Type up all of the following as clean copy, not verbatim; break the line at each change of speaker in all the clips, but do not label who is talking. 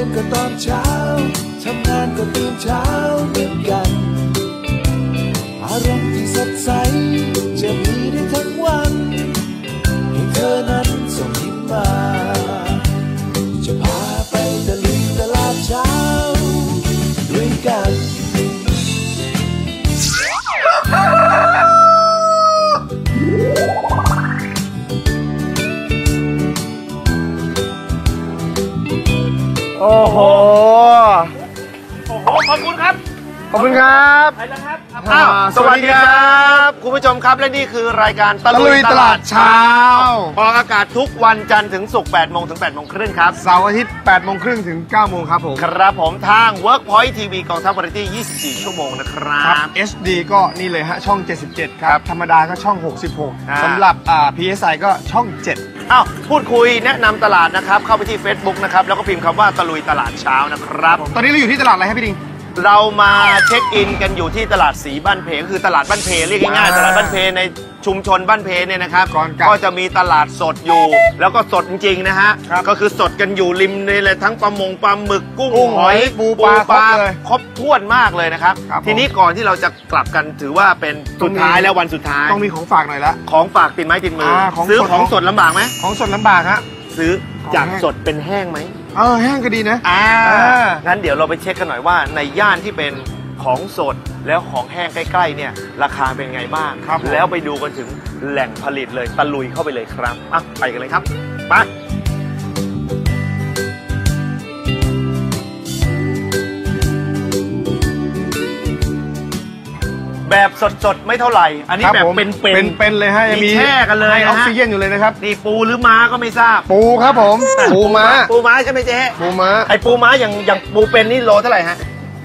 ยนก็ตอนเช้าทำงานก็ตื่นเช้าเหมือนกันอารมณ์ที่สดใสจะมีได้ทั้งวันให้เธอนั้นส่งยิ้มมาจะพาไปตะลุยตลาดเช้าด้วยกัน
โอ้โห
ขอบคุณครับ
ขอบคุณครับ
ไปแล้วครับ
สวัสดีครับ
คุณผู้ชมครับและนี่คือรายการตะ
ตะลุ
ลุ
ย
ย
ต
ต
ลา
ลา
ด
ด
เช้า
เช้าออกอากาศทุกวันจันทร์ถึงศุกร์8 โมงถึง 8 โมงครึ่งครับ
เสาร์อาทิตย์8 โมงครึ่งถึง 9 โมงครับผม
ครับผมทาง Workpoint TV กองทัพวาไรตี้ 24 ชั่วโมงนะครับ
HD ก็นี่เลยฮะช่อง 77 ครับ ธรรมดาก็ช่อง 66 สำหรับPSI ก็ช่อง 7
อ้าวพูดคุยแนะนำตลาดนะครับ เข้าไปที่ Facebook นะครับ แล้วก็พิมพ์คำว่าตะลุยตลาดเช้านะครับ
ตอนนี้เราอยู่ที่ตลาดอะไรครับพี่ดิง
เรามาเช็คอินกันอยู่ที่ตลาดสีบ้านเพก็คือตลาดบ้านเพเรียกง่ายๆตลาดบ้านเพในชุมชนบ้านเพเนี่ยนะครับ
ก่อนกลับ
ก็จะมีตลาดสดอยู่ แล้วก็สดจริงๆนะฮะ
ครับ
ก็คือสดกันอยู่ริมนี่เลยทั้งปลาหมึกกุ้ง
กุ้ง
หอย
ปูปลาครบเลย
ครบถ้วนมากเลยนะครับ
ครับผม
ทีนี้ก่อนที่เราจะกลับกันถือว่าเป็นสุดท้ายแล้ววันสุดท้าย
ต้องมีของฝากหน่อยละ
ของฝากติดไม้ติดมือ
ของ
ซื้อ
สด
ของสดลำบากไหม
ของสดลำบากฮะ
ซื้อจาก
ของแห้ง
สดเป็นแห้งไหม
แห้งก็ดีนะ
งั้นเดี๋ยวเราไปเช็คกันหน่อยว่าในย่านที่เป็นของสดแล้วของแห้งใกล้ๆเนี่ยราคาเป็นไงบ้าง
ครับผม
แล้วไปดูกันถึงแหล่งผลิตเลยตะลุยเข้าไปเลยครับไปกันเลยครับไปแบบสดๆไม่เท่าไหร่ อันนี้
ครับ
แบบ
ผม
เป็นๆ
เลยฮะยังมี
แช่กันเลย
ให้
นะ
ออก
ฮะ
ซิเจนอยู่เลยนะครับ
นี่ปูหรือม้าก็ไม่ทราบ
ปูครับผม ปูม้า
ปูม้าใช่ไหมเจ๊
ปูม้า
ไอปูม้าอย่างปูเป็นนี่โลเท่าไหร่ฮะ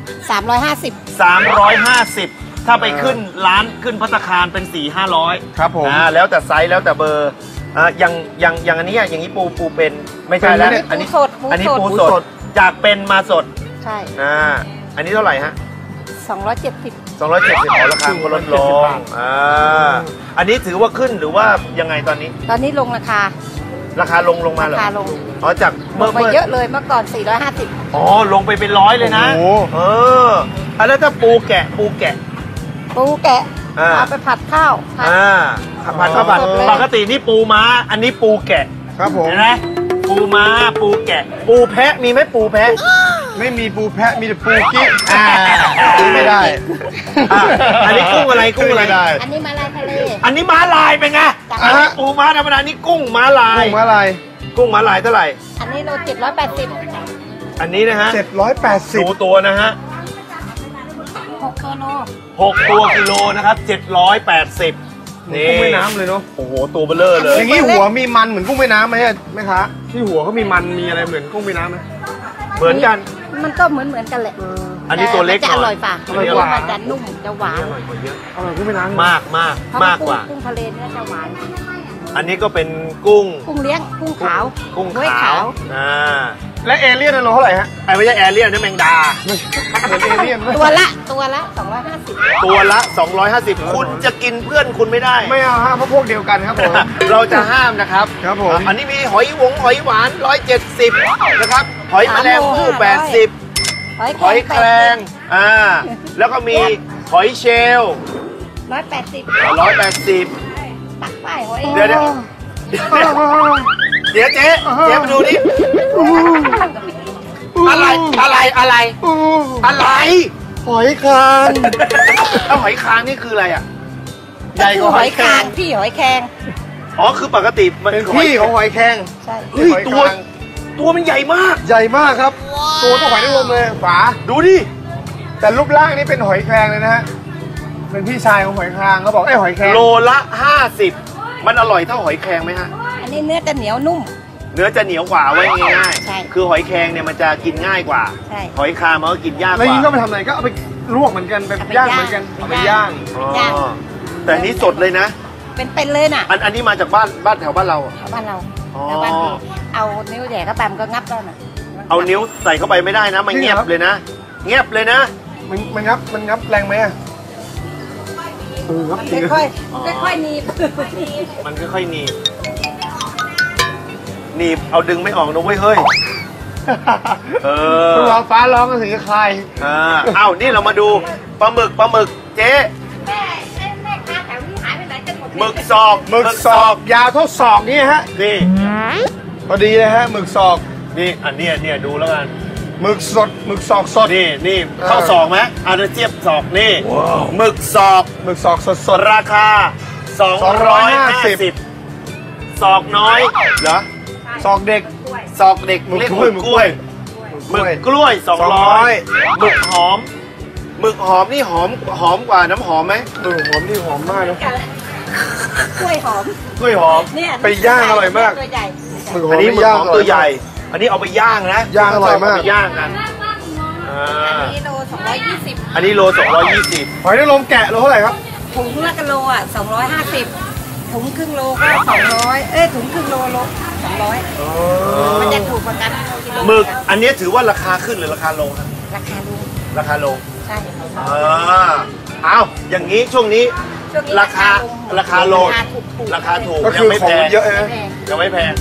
350
350 ถ้าไปขึ้นร้านขึ้นภัตตาคารเป็น 4-500
ครับผม
แล้วแต่ไซส์แล้วแต่เบอร์อย่างอันนี้อย่างนี้ปูเป็นไม่ใช่แล้ว
เป็นไหมเนี่ย
อันนี้
ปูสด
อันนี้
ปู
ปู
สด
สดจากเป็นมาสด
ใช่
อันนี้เท่าไหร่ฮะ
270
270ราคาก็ลดลงอันนี้ถือว่าขึ้นหรือว่ายังไงตอนนี้
ตอนนี้ลงราคา
ราคาลงมาเหรอ
ราคาลง
อ๋อจาก
ล
เมื่
งไปเยอะเลยเมื่อก่อน 450
อ๋อลงไปเป็นร้อยเลยนะ
โอ้โห
แล้วถ้าปูแกะ
ปูแกะ เอาไปผัดข้าวผัด
ผัดข้าวผัด
สดเลย
ปกตินี่ปูม้า อันนี้ปูแกะ
ครับผม
เห็นไหมปูม้าปูแกะ ปูแพะมีไหมปูแพะ
ไม่มีปูแพะมีแต่ปูกิ๊กกินไม่ได้
อันนี้กุ้งอะไรกุ้งอะไร
ไม่ได้
อันนี้มาลายทะเล
อันนี้ม้าลายเป็นไง
จ้ะ
อันนี้ปูม้าธรรมดานี่กุ้งม้าลาย
กุ้งมาลาย
กุ้งม้าลายเท่าไหร่
อันนี้โล780
อันนี้นะฮะ
780
ดูตัวนะฮะ
6ตัวโล
6 ตัวกิโลนะครับ780นี่
กุ้งแม่น้ำเลยเนาะ
โอ้โหตัวเบลเลอร์เลย
อย่างนี้หัวมีมันเหมือนกุ้งแม่น้ำไหมแม่ค้าที่หัวเขามีมันมีอะไรเหมือนกุ้งแม่น้ำไหม
เหมือนกัน
มันก็เหมือนกันแหละ
อันนี้ตัวเล็ก
แต่มันจะอร่อยป่ะ
อร่อยกว่า
มันจะนุ่มจะหวาน
อร่อยกว่าเยอะ
อร่อยกุ้งแม่น้ำ
มากมาก
เพราะ
มากกว่า
กุ้งทะเลเนี่ยจะหวาน
อันนี้ก็เป็นกุ้ง
กุ้งเลี้ยง กุ้งขาว
กุ้ง
ห้วย
ขาว
และเอเลี่ยนโลเท่าไหร่ฮะ
ไอ้ไม่ใช่แอเรียนนี่แมงดา
เหมือนเอเลี่ยนไหม
ตัวละ 250
ตัวละ 250 คุณจะกินเพื่อนคุณไม่ได้
ไม่เอาฮะเพราะพวกเดียวกันครับผม
เราจะห้ามนะครับ
ครับผม
อันนี้มีหอยหวาน 170 นะครับ หอยแมลงภู่80 หอยแครงแล้วก็มีหอยเชลล์
180
180
ตักป้ายหอย
เดี๋ยวเจ๊มาดูนี่อะไร
หอยคาง
แล้วหอยคางนี่คืออะไรอ่ะ ใหญ่กว่า
หอยคางพี่หอยแครง
อ๋อคือปกติมัน
เป็นพี่ของหอยแครง
ใช่
เฮ้ย
หอย
ตัว
คาง
ตัวมันใหญ่มาก
ใหญ่มากครับ ตัวเท่าหอยนางรมเลยฝา
ดูดิ
แต่รูปร่างนี่เป็นหอยแครงเลยนะฮะเป็นพี่ชายของหอยคางเขาบอกไอ้หอยแครง
โลละ 50 มันอร่อยเท่าหอยแครงไหมฮะ
อันนี้เนื้อจะเหนียวนุ่ม
เนื้อจะเหนียวกว่าไว้ง่าย
ใช่
ๆคือหอยแครงเนี่ยมันจะกินง่ายกว่า
ใช่
หอยคางมันก็กินยากก
แล้ว
ว่า
ยิ่งก็ไปทำอะไรก็เอาไปลวกเหมือนกันไป
เอาไป
ย่างเหมือนกัน
ย่าง
เอาไปย่าง
อ๋อแต่อันนี้สดเลยนะ
เป็นเลยน่ะ
อันนี้มาจากบ้านแถวบ้านเราอะ
เอาบ้านเรา
อ๋อ
แล้วบ้านพี่เอานิ้วแหย่เข้าไปมันก็งับได้น่ะ
เอานิ้วใส่เข้าไปไม่ได้นะ มันเงียบเลยนะ เงียบเลยนะ
มันงับแรงไหมอะงับ
มัน
จริง
ค่อยๆหนีบ
มันค่อยๆหนีบเอาดึงไม่ออกนะเว้ยเฮ้ย
คุณรอฟ้าร้องกันถึงจะคลาย
เอ้านี่เรามาดูปลาหมึกเจ๊
แม่ค้าแถวนี้หายไปไหนกันหมด
หมึกศอก
ยาวเท่าศอกนี่ฮะ
นี่
พอดีเลยฮะหมึกศอก
นี่อันเนี้ยดูแล้วกัน
หมึกสดหมึกศอกสด
นี่เท่าศอกไหมเอาเทียบศอกนี่หมึกศอก
สด
ราคา250ศอกน้อยเหรอ
ศอกเด็ก
เรียกหมึกกล้วย200หมึกหอมนี่หอมกว่าน้ำหอมไหม
หอมนี่หอมมากนะ
กล้วยหอมเนี่ย
ไปย่างอร่อยมาก
ตัวใหญ่
อันนี้หมึกหอมตัวใหญ่อันนี้เอาไปย่างนะ
ย่างอร่อยมาก
ย่างกัน
อันนี้โล220
อันนี้โล220
หอยนางรมแกะโลเท่าไหร่ครับ
ถุงละกิโลอ่ะ250ถุงครึ่งโลก็200ถุงครึ่งโล200มันจะถูกกว่ากัน
หมึกอันนี้ถือว่าราคาขึ้นหรือราคาลงครับราคาลง
ใช่
เอาอย่างนี้ช่วงนี้ราคาลงราคาถูก
ก็คือของเยอะนะ
ยังไม่แพง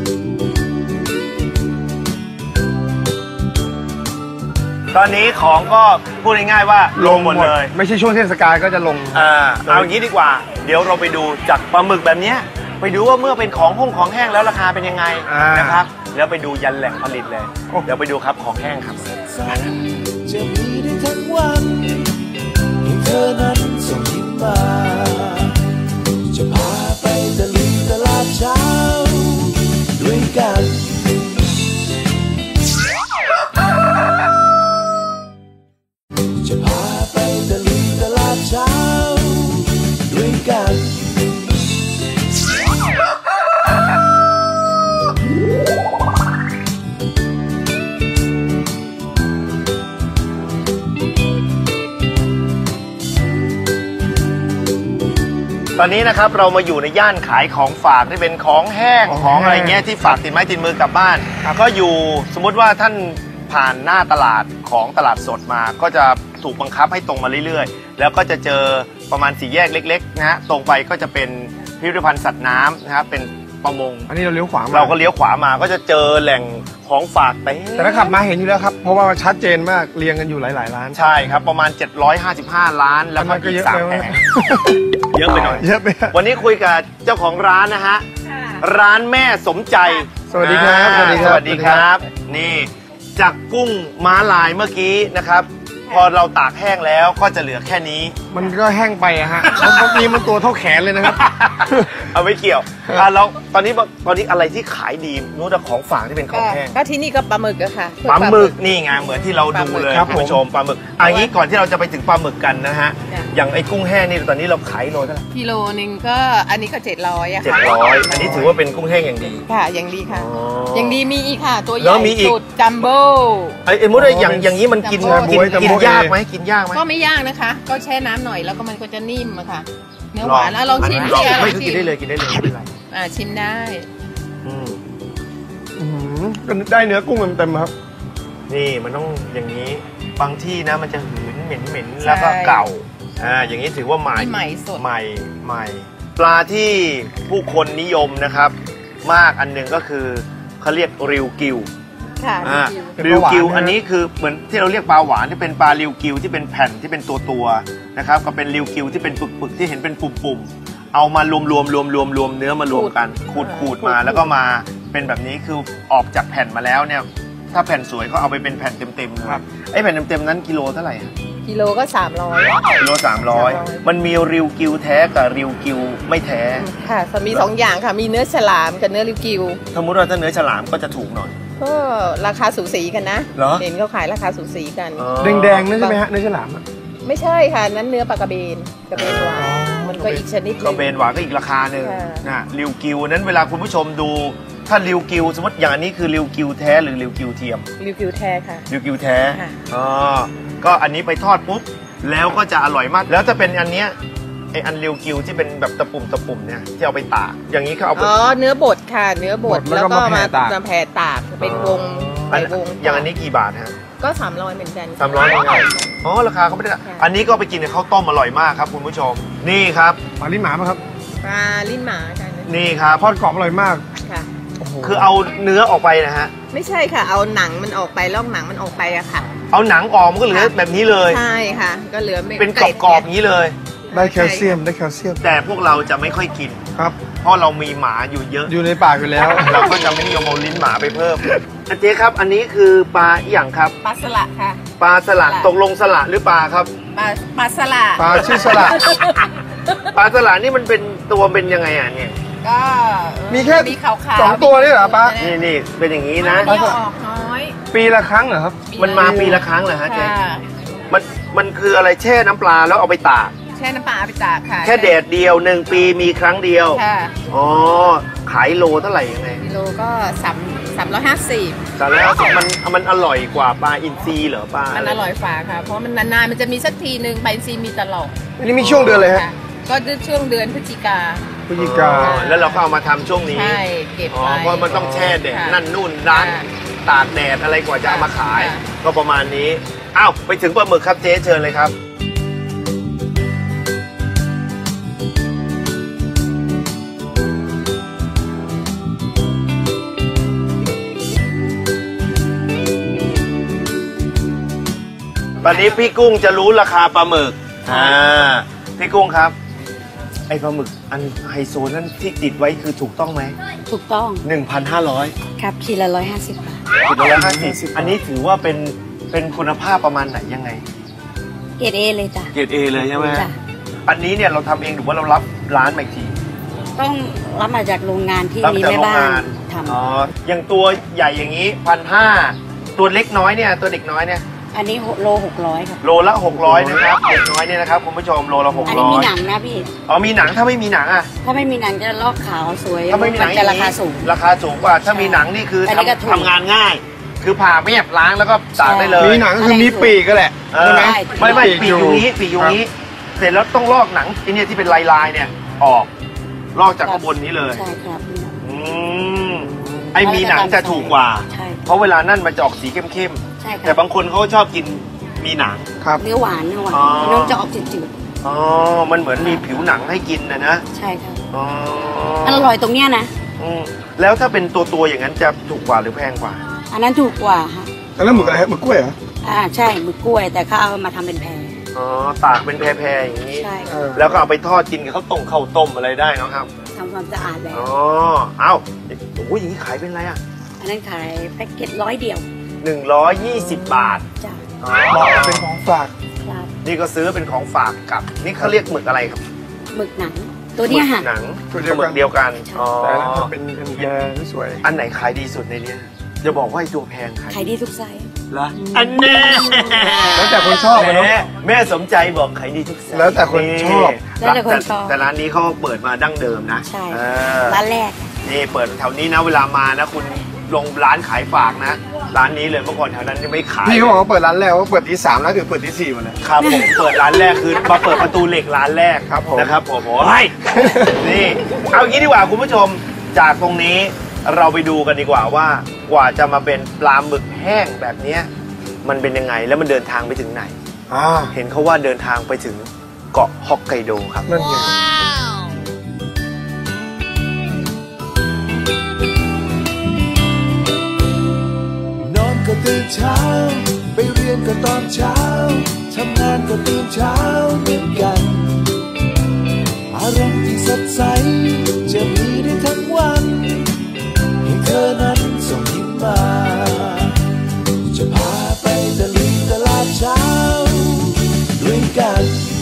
ตอนนี้ของก็พูดง่ายๆว่าลงหมดเลย
ไม่ใช่ช่วงเทศกาลก็จะลง
เอาอย่างนี้ดีกว่าเดี๋ยวเราไปดูจากปลาหมึกแบบนี้ไปดูว่าเมื่อเป็นของแห้งแล้วราคาเป็นยังไงนะครับแล้วไปดูยันแหล่งผลิตเลยเดี๋ยวไปดูครับของแห้งครับ
จะมีได้ทั้งวันให้เธอนั้นส่งยิ้มมาจะพาไปตะลุยตลาดเช้าด้วยกันจะพาไปตะลุยตลาดเช้าด้วยกัน
ตอนนี้นะครับเรามาอยู่ในย่านขายของฝากที่เป็นของแห้งของอะไรเงี้ยที่ฝากติดไม้ติดมือกลับบ้านก็อยู่สมมุติว่าท่านผ่านหน้าตลาดของตลาดสดมาก็จะถูกบังคับให้ตรงมาเรื่อยๆแล้วก็จะเจอประมาณ4 แยกเล็กๆนะฮะตรงไปก็จะเป็นพิพิธภัณฑ์สัตว์น้ำนะครับเป็นประมง
อันนี้เราเลี้ยวขวา
เราก็เลี้ยวขวามาก็จะเจอแหล่งของฝาก
แต่ถ้าขับมาเห็นอยู่แล้วครับเพราะว่าชัดเจนมากเรียงกันอยู่หลายๆร้าน
ใช่ครับประมาณ755ร้านแล้วก็อีก3แห่งเยอะไปหน่อยวันนี้คุยกับเจ้าของร้านนะฮะร้านแม่สมใจ
สวัสดีครับ
สวัสดีครับนี่จากกุ้งม้าลายเมื่อกี้นะครับพอเราตากแห้งแล้วก็จะเหลือแค่นี้
มันก็แห้งไปอะฮะเมื่อกี้มันตัวเท่าแขนเลยนะครับ
เอาไม่เกี่ยวแล้วตอนนี้อะไรที่ขายดีนู้นแต่ของฝากที่เป็นของแห้ง
ก็ที่นี่ก็ปลาหมึกอะค่ะ
ปลาหมึกนี่ไงเหมือนที่เราดูเลยคุณผู้ชมปลาหมึกอันนี้ก่อนที่เราจะไปถึงปลาหมึกกันนะฮะอย่างไอ้กุ้งแห้งนี่ตอนนี้เราขายโลเท่าไหร่
กิโลนึงก็อันนี้ก็700อะ
ค่ะ700อันนี้ถือว่าเป็นกุ้งแห้งอย่างดี
ค่ะอย่างดีค่ะอย่างดีมีอีกค่ะตัวใหญ่สุดจัมโบ้
ไอ้มุดอย่างนี้มันกินยากไหมกินยากไหม
ก็ไม่ยากนะคะก็แช่น้ำหน่อยแล้วก็มันก็จะนิ่มอะค่ะเนื้อหวานลองชิมสิ
ไม่กินได้เลยไม่เป็นไร
ชิมได้
ก็ได้เนื้อกุ้งเต็มๆครับ
นี่มันต้องอย่างนี้บางที่นะมันจะหืนเหม็นแล้วก็เก่าอย่างนี้ถือว่าใหม่
สด
ใหม่ปลาที่ผู้คนนิยมนะครับมากอันหนึ่งก็คือเขาเรียกริวกิวริวกิวอันนี้คือเหมือนที่เราเรียกปลาหวานที่เป็นปลาริวกิวที่เป็นแผ่นที่เป็นตัวนะครับก็เป็นริวกิวที่เป็นปึกๆที่เห็นเป็นปุ่มๆเอามารวมเนื้อมารวมกันขูดมาแล้วก็มาเป็นแบบนี้คือออกจากแผ่นมาแล้วเนี่ยถ้าแผ่นสวยก็เอาไปเป็นแผ่นเต็มๆเลยไอ้แผ่นเต็มๆนั้นกิโลเท่าไหร่
กิโลก็300
กิโล300มันมีริวกิวแท้กับริวกิวไม่แท้
ค่ะมี2อย่างค่ะมีเนื้อฉลามกับเนื้อริวกิว
สมมติว่าถ้าเนื้อฉลามก็จะถูกหน่อย
ก็ราคาสูสีกันนะเห็นเขาขายราคาสูสีกัน
แดงๆนั่นใช่ไหมฮะเนื้อฉลาม
ไม่ใช่ค่ะนั้นเนื้อปลากระเบนหวานมันก็อีกชนิด
กระเบนหวานก็อีกราคาหนึ่งนะริวกิวนั้นเวลาคุณผู้ชมดูถ้าริวกิวสมมติอย่างอันนี้คือริวกิวแท้หรือริวกิวเทียม
ริวกิวแท้ค่ะ
ริวกิวแท้ก็อันนี้ไปทอดปุ๊บแล้วก็จะอร่อยมากแล้วจะเป็นอันเนี้ยไออันริวกิวที่เป็นแบบตะปุ่มเนี่ยที่เอาไปตากอย่างนี้เขาเอา
เนื้อบดค่ะเนื้อบดแล้วก็มาแผ่ตากเป็นวง
อย่างอันนี้กี่บาทฮะ
ก็300เหมือนกัน
300เหมือนกันราคาเขาไม่ได้อันนี้ก็ไปกินในข้าวต้มอร่อยมากครับคุณผู้ชมนี่ครับ
ปลาลิ้นหมาไหมครับ
ปลาลิ้นหมาค่ะ
นี่ครับ
ทอดกรอบอร่อยมาก
ค่ะ
คือเอาเนื้อออกไปนะฮะ
ไม่ใช่ค่ะเอาหนังมันออกไปลอกหนังมันออกไปอะค่ะ
เอาหนังออกมันก็เหลือแบบนี้เลย
ใช่ค่ะก็เหลือ
เป็นกรอบๆอย่างนี้เลย
ได้แคลเซียม
แต่พวกเราจะไม่ค่อยกิน
ครับ
เพราะเรามีหมาอยู่เยอะ
อยู่ในปากอยู่แล้ว
เราก็จะไม่นิยมเอาลิ้นหมาไปเพิ่มเจ๊ครับอันนี้คือปลาอย่างครับ
ปลาสละค่ะ
ปลาสละตกลงสละหรือปลาครับ
ปลาสละ
ปลาชื่อสละ
ปลาสละนี่มันเป็นตัวเป็นยังไงอ่ะเนี่ย
ก็
มีแค่2 ตัวนี่เหรอป้า
นี่เป็นอย่างนี้นะ
ออกน้อย
ปีละครั้งเหรอครับ
มันมาปีละครั้งเหรอฮะเจ๊มันคืออะไรแช่น้ำปลาแล้วเอาไปตาก
แช่น้ำปลาเอาไปตากค่ะ
แค่แดดเดียว1 ปีมีครั้งเดียวอ๋อขายโลเท่าไหร่ยังไง
โลก็350
แล้วมันอร่อยกว่าปลาอินทรีเหรอปลา
มันอร่อยฝ่าค่ะเพราะมันนานๆมันจะมีสักทีนึงปลาอินทรีมีตลอด
อันนี้มีช่วงเดือนเลยฮะ
ก็ช่วงเดือนพฤศจิกา
แล้วเราก็เอามาทำช่วงนี้
ใช่เก็บไว้
เพราะมันต้องแช่แดดนั่นนู่นร้านตากแดดอะไรกว่าจะเอามาขายก็ประมาณนี้อ้าวไปถึงปลาหมึกครับเจ๊เชิญเลยครับตอนนี้พี่กุ้งจะรู้ราคาปลาหมึกพี่กุ้งครับไอ้ปลาหมึกอันไฮโซนั่นที่ติดไว้คือถูกต้องไหม
ถูกต้อง
1,500
ครับขีดละ150 บาท
ขีดละ150อันนี้ถือว่าเป็นคุณภาพประมาณไหนยังไง
เกรด A เลยจ้ะ
เกรด A เลยใช่ไหมอันนี้เนี่ยเราทำเองหรือว่าเรารับร้านมาอีกที
ต้องรับมาจากโรงงานที่มีแม่บ้านทำ
อย่างตัวใหญ่อย่างนี้1,500ตัวเล็กน้อยเนี่ยตัวเด็กน้อยเนี่ย
อันนี้โล600ครับ
โลละ600นะครับเด็กน้อยเนี่ยนะครับคุณผู้ชมโลละ600
อันนี้มีหนังนะพี่
มีหนังถ้าไม่มีหนังอ่ะ
ถ้าไม่มีหนังจะลอกขาวสวย
ถ้าไม่มีหนังจะราคาสูงกว่าถ้ามีหนังนี่คือทำงานง่ายคือผ่าแม่ล้างแล้วก็ตากได้เลย
มีหนังคือมีปีกก็แหละ
ใช่ไหมไม่ปีกอยู่นี้เสร็จแล้วต้องลอกหนังไอ้เนี่ยที่เป็นลายเนี่ยออกลอกจากข้างบนนี้เลย
ใช่ครับ
ไอ้มีหนังจะถูกกว่าเพราะเวลานั่นมันจะออกสีเข้มแต่บางคนเขาชอบกินมีหนัง
เนื้อหวานน้องจะออกจืด
มันเหมือนมีผิวหนังให้กินนะ
ใช่ครับอร่อยตรงเนี้ยนะ
แล้วถ้าเป็นตัวอย่างนั้นจะถูกกว่าหรือแพงกว่า
อันนั้นถูกกว่าฮะ
แล้วหมึกอะไรหมึกกล้วยเหรอ
ใช่หมึกกล้วยแต่เขาเอามาทำเป็นแพร
ตากเป็นแพรอย่างนี้แล้วก็เอาไปทอดกินกับข้าวต้มอะไรได้นะครับ
ทำความสะอาดแล้ว
เอาอย่างนี้ขายเป็นอะไรอ่ะ
อันนั้นขายแพ็กเกจ100 เดียว
120 บาท
จ้ะ
เป็นของฝาก
นี่ก็ซื้อเป็นของฝากกับนี่เขาเรียกหมึกอะไรครับ
หมึกหนังตัวนี้ค่ะ
หนังตัวเดียวกัน
แต่แล้วเป็นแพรสวย
อันไหนขายดีสุดในนี้จะบอกว่าไอ้ตัวแพง
ขายดีทุกไซส์
เหรออันนี้
แล้วแต่คนชอบ
แม่สมใจบอกขายดีทุกไซส์
แล้วแต่คนชอบ
แต่ร้านนี้เขาเปิดมาดั้งเดิมนะ
ใช่ร้านแรก
นี่เปิดแถวนี้นะเวลามานะคุณลงร้านขายฝากนะร้านนี้เลยเมื่อก่อนแถวนั้นไม่ขาย
พี่เขาบอกว่าเปิดร้านแรกว่าเปิดที่3แล้วถึงเปิดที่4หมดเลย
ครับผมเปิดร้านแรกคือมาเปิดประตูเหล็กร้านแรก
ครับผม
นะครับผมนี่เอางี้ดีกว่าคุณผู้ชมจากตรงนี้เราไปดูกันดีกว่าว่ากว่าจะมาเป็นปลาหมึกแห้งแบบนี้มันเป็นยังไงแล้วมันเดินทางไปถึงไหนเห็นเขาว่าเดินทางไปถึงเกาะฮอกไกโดครับ
นั่นไง
ก็ตื่นเช้าไปเรียนก็ตอนเช้าทำงานก็ตื่นเช้าเหมือนกันอารมณ์ที่สดใสจะมีได้ทั้งวันให้เธอนั้นส่งยิ้มมาจะพาไปตะลุยตลาดเช้าด้วยกัน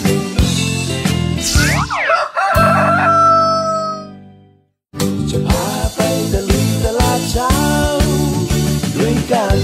จะพาไปตะลุยตลาดเช้าด้วยกัน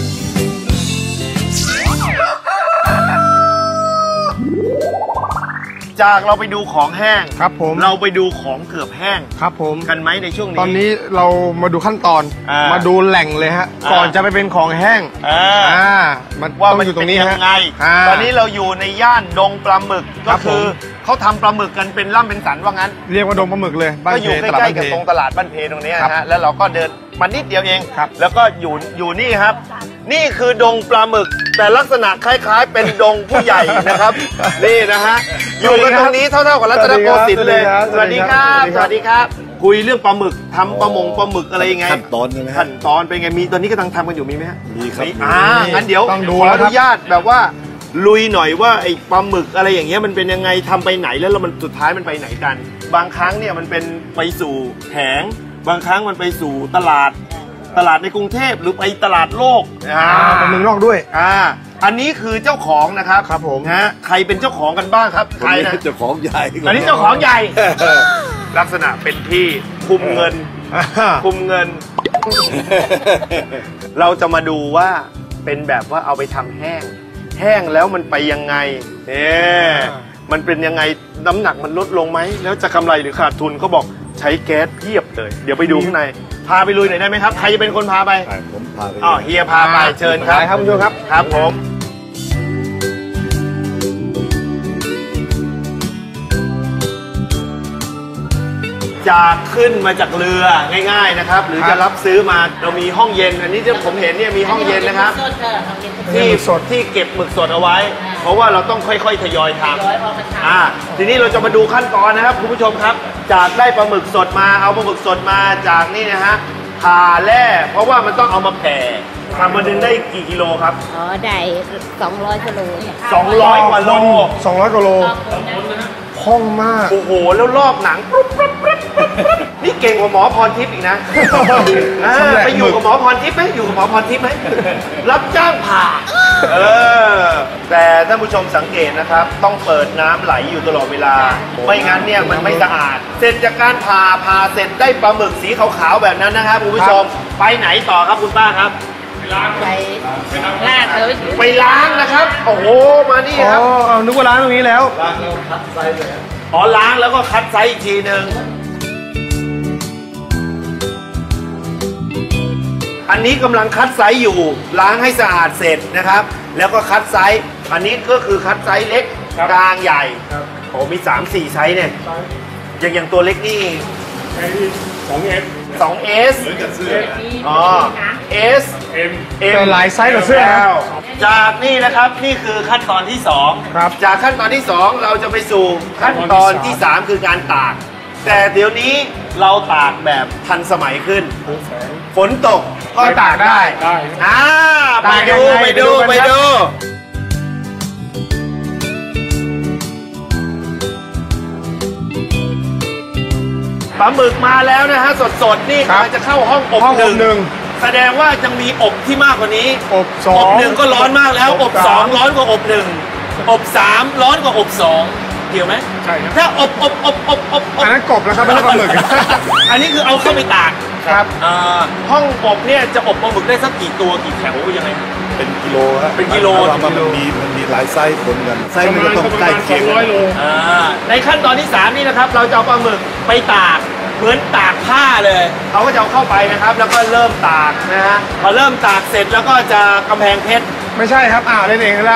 จากเราไปดูของแห้ง
ครับผม
เราไปดูของเกือบแห้ง
ครับผม
กันไหมในช่วงนี้
ตอนนี้เรามาดูขั้นตอนมาดูแหล่งเลยฮะก่อนจะไปเป็นของแห้ง
ว่ามันอยู่ตรงนี้ยังไงตอนนี้เราอยู่ในย่านดงปลาหมึกก็คือเขาทำปลาหมึกกันเป็นล่ำเป็นสันว่างั้น
เรียกว่าดงปลาหมึกเลย
ก็อยู่ใกล้ๆกับตรงตลาดบ้านเพตรงนี้ฮะแล้วเราก็เดินมานิดเดียวเองแล้วก็อยู่นี่ครับนี่คือดงปลาหมึกแต่ลักษณะคล้ายๆเป็นดงผู้ใหญ่นะครับนี่นะฮะอยู่กันตรงนี้เท่าๆกับรัตนโกสินทร์เลยสวัสดีครับสวัสดีครับคุยเรื่องปลาหมึกทำปลาหมึกอะไรยังไง
ขั้นตอนใช่ไหม
ขั้นตอนเป็นไงมีตอนนี้กำลังทำกันอยู่มีไหมฮะ
มีครับ
งั้นเดี๋ยว
ต้องดู
ขอ
แล้ว
อ
ครับ
นุญาตแบบว่าลุยหน่อยว่าไอ้ปลาหมึกอะไรอย่างเงี้ยมันเป็นยังไงทำไปไหนแล้วมันสุดท้ายมันไปไหนกัน บางครั้งเนี่ยมันเป็นไปสู่แผงบางครั้งมันไปสู่ตลาดในกรุงเทพหรือไปตลาดโลก
ไปเมืองนอกด้วย
อันนี้คือเจ้าของนะครับ
ครับผม
ฮะใครเป็นเจ้าของกันบ้างครับ
คน
ใคร
นี้
นะ
เจ้าของใหญ่
อันนี้เจ้าของใหญ่ ลักษณะเป็นที่คุมเงิน เราจะมาดูว่าเป็นแบบว่าเอาไปทำแห้งแล้วมันไปยังไงมันเป็นยังไงน้ำหนักมันลดลงไหมแล้วจะกำไรหรือขาดทุนเขาบอกใช้แก๊สเพียบเลยเดี๋ยวไปดูข้างในพาไปลุยหน่อยได้ไหมครับใครจะเป็นคนพาไป
ผมพาไป
เฮียพาไปเชิญครับ
ไปครับคุณผู้ชมครับ
ครับผมจากขึ้นมาจากเรือง่ายๆนะครับหรือจะรับซื้อมาเรามีห้องเย็นอันนี้ที่ผมเห็นเนี่ยมีห้องเย็นนะครับที่เก็บหมึกสดเอาไว้ เพราะว่าเราต้องค่อยๆทยอยทำทีนี้เราจะมาดูขั้นตอนนะครับคุณผู้ชมครับจากได้ปลาหมึกสดมาเอาปลาหมึกสดมาจากนี่นะฮะผ่าแร่เพราะว่ามันต้องเอามาแผ่ทำมาดึงได้กี่กิโลครับ
ได้200 กิโล
200 กว่าโล
200 กว่าโลคล่องมาก
โอ้โหแล้วรอบหนังปุ๊บนี่เก่งกว่าหมอพรทิพย์อีกนะไปอยู่กับหมอพรทิพย์ไหมอยู่กับหมอพรทิพย์ไหมรับจ้างผ่าแต่ท่านผู้ชมสังเกตนะครับต้องเปิดน้ำไหลอยู่ตลอดเวลาไม่งั้นเนี่ยมันไม่สะอาดเสร็จจากการผ่าเสร็จได้ปลาหมึกสีขาวๆแบบนั้นนะครับคุณผู้ชมไปไหนต่อครับคุณป้าครับไปล้างนะครับโอ้โหมานี่ครับ
นึกว่าล้างตรงนี้แล้ว
ล้างแล้วก็คัดไซส์อีกทีหนึ่งอันนี้กำลังคัดไซส์อยู่ล้างให้สะอาดเสร็จนะครับแล้วก็คัดไซส์อันนี้ก็คือคัดไซส์เล็กกลางใหญ่โอ้มี 3-4 ไซส์เนี่ยอย่างตัวเล็กนี่ 2S S M
เป็นหลายไซส์กับเสื้อ
จากนี่นะครับนี่คือขั้นตอนที่2
ครับ
จากขั้นตอนที่2เราจะไปสู่ขั้นตอนที่3คือการตากแต่เดี๋ยวนี้เราตากแบบทันสมัยขึ้นฝนตกก็ตากได้ไปดูปลาหมึกมาแล้วนะฮะสดนี่กำลังจะเข้าห้องอบหนึ่งแสดงว่าจะมีอบที่มากกว่านี้อบหนึ่งก็ร้อนมากแล้วอบ2ร้อนกว่าอบ1อบ3ร้อนกว่าอบ2เกี่ยวไหม
ใช่ครับ
ถ้าอบ
อันนั้นกบแล้วครับไม่ใช่ปลาหมึก
อันนี้คือเอาเข้าไปตาก
ครับ
ห้องอบเนี่ยจะอบปลาหมึกได้สักกี่ตัวกี่แถวยังไง
เป็นกิโลครับ
เป็นกิโล
มันมีหลายไซส์ผลกันไซส์มันจะต้องใกล้เคียงกัน
ในขั้นตอนที่3นี่นะครับเราจะเอาปลาหมึกไปตากเหมือนตากผ้าเลยเขาก็จะเอาเข้าไปนะครับแล้วก็เริ่มตากนะฮะพอเริ่มตากเสร็จแล้วก็จะกำแพงเพชร
ไม่ใช่ครับเล่นเองแล้ว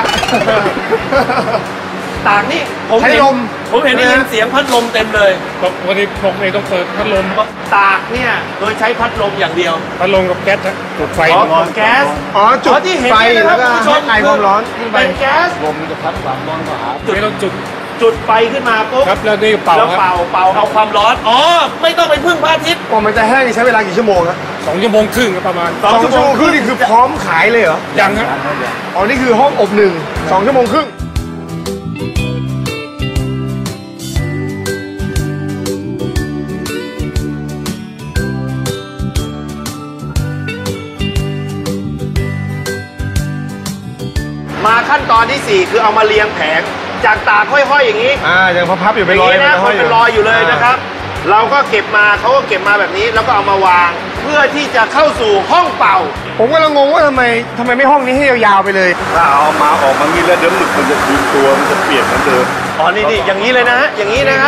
ตากนี่ผมเห็นได้ยินเสียงพัดลมเต็มเลย
วันนี้ผมเองต้องเปิดพัดลม
ตากเนี่ยโดยใช้พัดลมอย่างเดียว
พัดลมกับแก๊สจุดไฟ
แก๊ส
จุด
ที่เห็น
ไฟ
นะครับคุณผู้ชม
ไอความร้อน
เป็นแก๊ส
ลมจะพัดความร้อนมาหา
จุดไฟขึ้นมาปุ๊บ
ครับแล้วนี่เป่า
เอาความร้อนไม่ต้องไปพึ่งพระอาทิตย์
มันจะแห้งใช้เวลากี่ชั่วโมงครับ2 ชั่วโมงครึ่งประมาณ2 ชั่วโมงครึ่งนี่คือพร้อมขายเลยเหรอยังครับนี่คือห้องอบ2 ชั่วโมงครึ่ง
มาขั้นตอนที่4คือเอามาเรียงแผงจากตากห้อยๆอย่างนี้
ยังพับอยู่เป็นรอย
นะเป็นรอยอยู่เลยนะครับเราก็เก็บมาเขาก็เก็บมาแบบนี้แล้วก็เอามาวางเพื่อที่จะเข้าสู่ห้องเป่า
ผมก็งงว่าทำไมไม่ห้องนี้ให้ยาวๆไปเลย
ถ้าเอามาออกมางี้แล้วเดี๋ยวหมึกมันจะคืนตัวมันจะเปลี่ยนเหมือนเดิม
นี่อย่างนี้เลยนะอย่างนี้นะครับ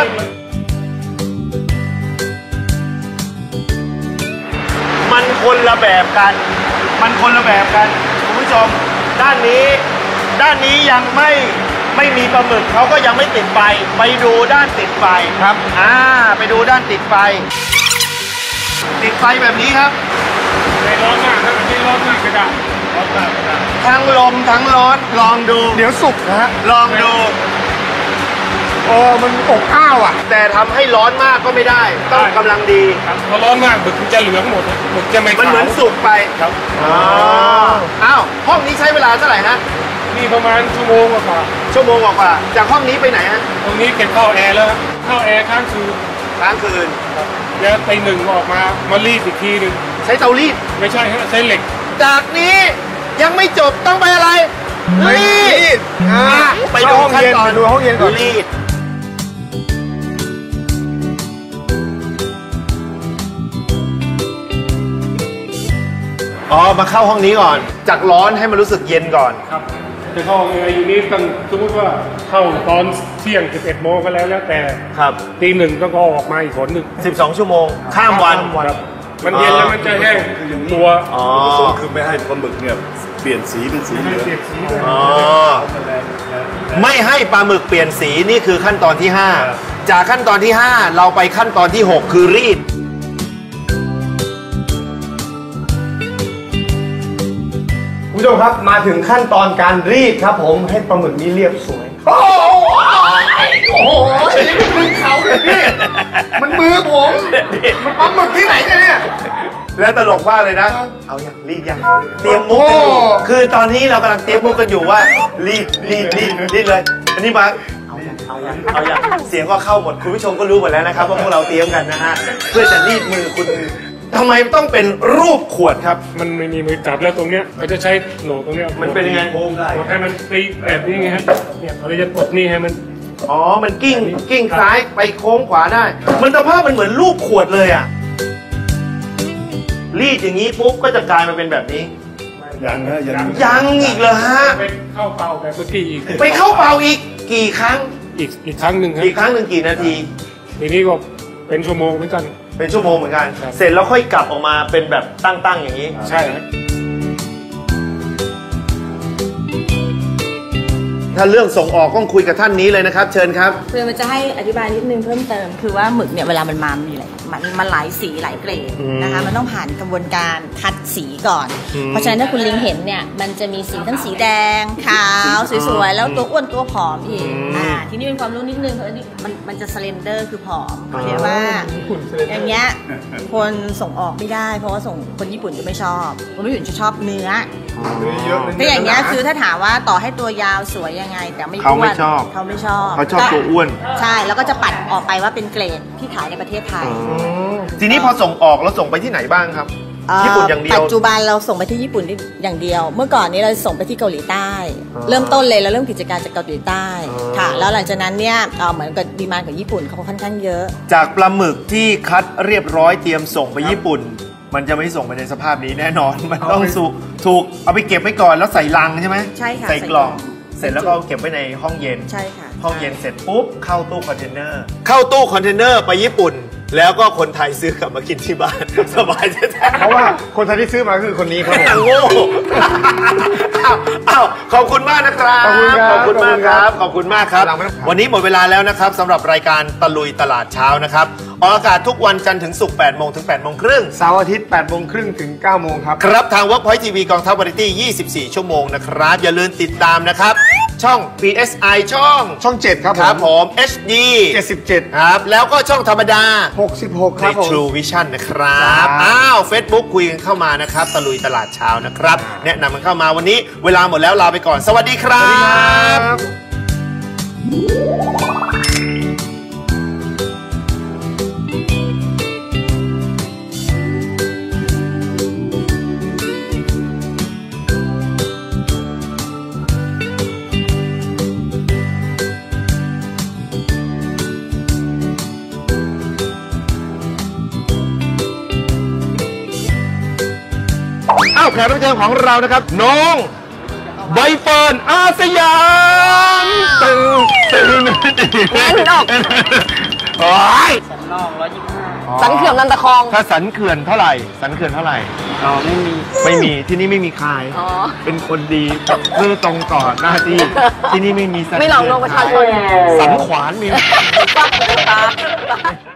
มันคนละแบบกันคุณผู้ชมด้านนี้ยังไม่มีปลาหมึกเขาก็ยังไม่ติดไฟไปดูด้านติดไฟ
ครับ
ไปดูด้านติดไฟแบบนี้ครับ
ไม่ร้อนมากไม่ร้อนมากก็ได้
ทั้งลมทั้งร้อนลองดู
เดี๋ยวสุกนะฮะ
ลองดู
มันอบอ้าวอ่ะ
แต่ทำให้ร้อนมากก็ไม่ได้ต้องกำลังดี
พอร้อนมากหมึกมันจะเหลืองหมดหมึกจะไม่ขาว
มันเหมือนสุกไปครับอ้าวห้องนี้ใช้เวลาเท่าไหร่ฮะ
นี่ประมาณชั่วโมงกว่า
จากห้องนี้ไปไหนฮะ
ตรงนี้เก็บเข้าแอร์แล้วเข้าแอร์ค้างคืนแล้วตีหนึ่งออกมารีดอีกทีหนึ่ง
ใช้เตารีด
ไม่ใช่ฮะใช้เหล็ก
จากนี้ยังไม่จบต้องไปอะไรรีดไปดูขั้นตอน
ดูห้องเย็นก่อน
รีดมาเข้าห้องนี้ก่อนจากร้อนให้มันรู้สึกเย็นก่อน
ครับจะเข้าอยู่นี้ตั้งสมมติว่าเข้าตอนเที่ยง11 โมงก็แล้วแต่
ครับ
ตีหนึ่งต้องออกมาอีกคนหนึ่ง
12 ชั่วโมงข้ามวัน
ครับมันเย็นแล้วมันจะแห้งตัว
คือไม่ให้ปลาหมึกเนี่ยเปลี่ยนสีเป็นสีเหลือง
ไม่ให้ปลาหมึกเปลี่ยนสีนี่คือขั้นตอนที่5จากขั้นตอนที่5เราไปขั้นตอนที่6คือรีด
คุณผู้ชมครับมาถึงขั้นตอนการรีดครับผมให้ปลาหมึกนี้เรียบสวยโอ้โหนี่มือเขาเลยพี่มันมือผมมันปลาหมึกที่ไหนเนี่ย
แล้วตลกมากเลยนะเอาอย่างรีดยังเตรียมมุกกันอยู่คือตอนนี้เรากำลังเตรียมมุกกันอยู่ว่ารีดเลยอันนี้มาเอาอย่างเสียงก็เข้าหมดคุณผู้ชมก็รู้หมดแล้วนะครับว่าพวกเราเตรียมกันนะฮะเพื่อจะรีดมือคุณทำไมต้องเป็นรูปขวดครับ
มันไม่มีมือจับแล้วตรงเนี้ยเขาจะใช้โหนกตรงเนี้ย
มันเป็นยังไง
โค้งได้ให้มันตีแบบนี้ไงฮะเนี่ยเราจะกดนี่ให้มัน
มันกิ้งซ้ายไปโค้งขวาได้มันสภาพมันเหมือนรูปขวดเลยอ่ะรีดอย่างนี้ปุ๊บก็จะกลายมาเป็นแบบนี้ยังอีกเหรอฮะ
ไปเข้าเป่าแบบเมื่อกี้อีก
ไปเข้าเป่าอีกกี่ครั้ง
อีกครั้งหนึ่งครับ
อีกครั้งหนึ่งกี่นาที
ทีนี้ก็เป็นชั่วโมงเหมือนกัน
เป็นชั่วโมงเหมือนกันเสร็จแล้วค่อยกลับออกมาเป็นแบบตั้งๆอย่างนี้
ใช่ครับ
ถ้าเรื่องส่งออกต้องคุยกับท่านนี้เลยนะครับเชิญครับ
คือมันจะให้อธิบายนิดนึงเพิ่มเติมคือว่าหมึกเนี่ยเวลามันมามีอะไรมันหลายสีหลายเกรดนะคะมันต้องผ่านกระบวนการคัดสีก่อนเพราะฉะนั้นถ้าคุณลิงเห็นเนี่ยมันจะมีสีทั้งสีแดงขาวสวยๆแล้วตัวอ้วนตัวผอมอีกทีนี้เป็นความรู้นิดนึงเพราะมันจะสเลนเดอร์คือผอมเขาเรียกว่าอย่างเงี้ยคนส่งออกไม่ได้เพราะว่าคนญี่ปุ่นจะไม่ชอบคนญี่ปุ่นจะชอบเนื้อก็อย่างเงี้ยคือถ้าถามว่าต่อให้ตัวยาวสวยยังไงแต่ไม่อ้วนเขาไม่ชอบ
เขาชอบตัวอ้วน
ใช่แล้วก็จะปัดออกไปว่าเป็นเกรดที่ขายในประเทศไทย
ทีนี้พอส่งออกเราส่งไปที่ไหนบ้างครับญี่ปุ่นอย่างเดียว
ปัจจุบันเราส่งไปที่ญี่ปุ่นอย่างเดียวเมื่อก่อนนี้เราส่งไปที่เกาหลีใต้เริ่มต้นเลยเราเริ่มกิจการจากเกาหลีใต้ค่ะแล้วหลังจากนั้นเนี่ยเหมือนกับดีมานด์ของญี่ปุ่นเขาค่อนข้างเยอะ
จากปลาหมึกที่คัดเรียบร้อยเตรียมส่งไปญี่ปุ่นมันจะไม่ส่งไปในสภาพนี้แน่นอนมันต้องถูกเอาไปเก็บไว้ก่อนแล้วใส่ลังใช่ไหม
ใช่ค่ะ
ใส่กล่องเสร็จแล้วก็เก็บไว้ในห้องเย็น
ใช่ค่ะ
ห้องเย็นเสร็จปุ๊บเข้าตู้คอนเทนเนอร์ไปญี่ปุ่นแล้วก็คนไทยซื้อกลับมากินที่บ้านสบายแท้
เพราะว่าคนไทยที่ซื้อมาคือคนนี้ครับ
โง่ขอบคุณมากนะครับขอบคุณมากครับขอบคุณมากครับวันนี้หมดเวลาแล้วนะครับสำหรับรายการตะลุยตลาดเช้านะครับออกอากาศทุกวันจันทร์ถึงศุกร์ 8 โมงถึง 8 โมงครึ่ง
เสาร์อาทิตย์ 8 โมงครึ่งถึง 9 โมงครับ
ครับทาง Workpoint TV กองทัพวาไรตี้ 24 ชั่วโมงนะครับอย่าลืมติดตามนะครับช่อง PSI ช่อง
7 ครับ
ผม HD
77
ครับแล้วก็ช่องธรรมดา
66 ครับผม
True Vision นะครับFacebook คุยกันเข้ามานะครับตะลุยตลาดเช้านะครับแนะนำมันเข้ามาวันนี้เวลาหมดแล้วลาไปก่อนสวัสดีครับแขกรับเชิญของเรานะครับน้องใบเฟิร์นอาสยามตึงโอ้ย
สันนอก125สันเขื่อนนันตะคอง
ถ้าสันเขื่อนเท่าไหร่ไม่มีที่นี่ไม่มีคายเป็นคนดีเพื่อตรงต่อหน้าที่นี่ไม่มีสัน
ไม่หลอกลวงประชาชน
สันขวานมี